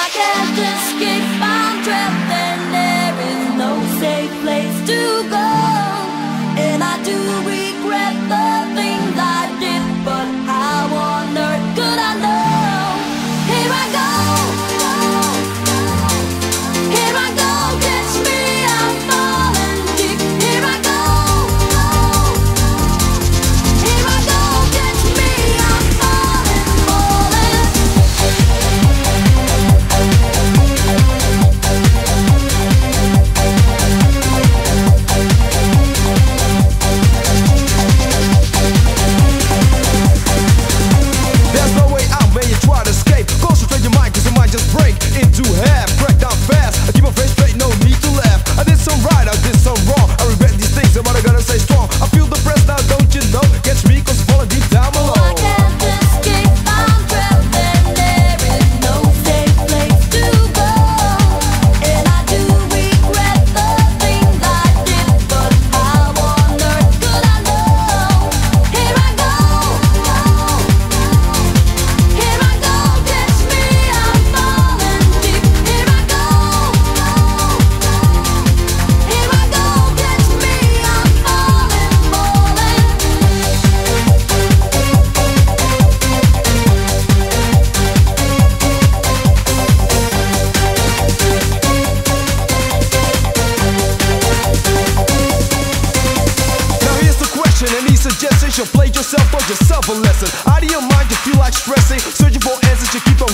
I can't escape, I'm trapped and there is no safe place to go. And I do regret the things I did, but how on earth could I know? Here I go, here I go, catch me, I'm falling deep. Here I go, here I go, catch me, I'm falling, falling. There's no way out when you try to escape. Concentrate your mind, cause it might just break into half. Crack down fast, I keep my face straight, no need to laugh. I did some right, I did some wrong. I regret these things, and what I gotta say strong. I feel the press now, don't you know? Catch me, cause I'm falling deep down below. I can't escape, I'm trapped and there is no safe place to go. And I do regret the things I did, but how on earth could I know? Here I go, here I go, catch me, I'm falling deep. Here I go, here I go, catch me, I'm falling, falling. Now here's the question, any suggestions? You played yourself or yourself a lesson. Out of your mind, you feel like stressing. Searching for answers, you keep on